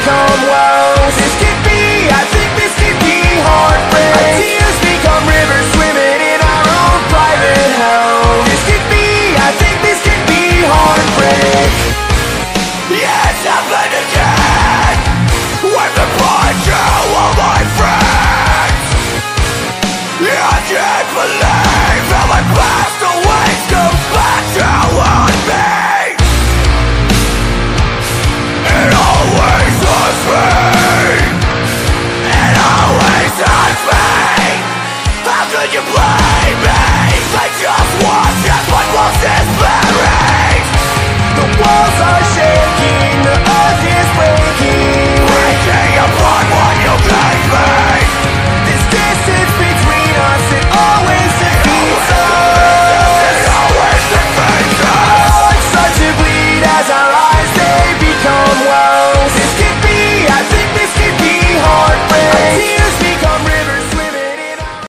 become woes. This could be, I think this could be heartbreak. Our tears become rivers swimming in our own private hell. This could be, I think this could be heartbreak. Yeah, it's happened again with the betrayal of my friends. Yeah, I can't believe how my past always comes back to haunt me. It always haunts me. It always haunts me. How could you blame me? I just watched as my closest buried. The walls are shaking, the earth is breaking, breaking apart what you gave me. This distance between us, it always defeats us. It always defeats us. Our hearts start to bleed as our eyes, they become wide.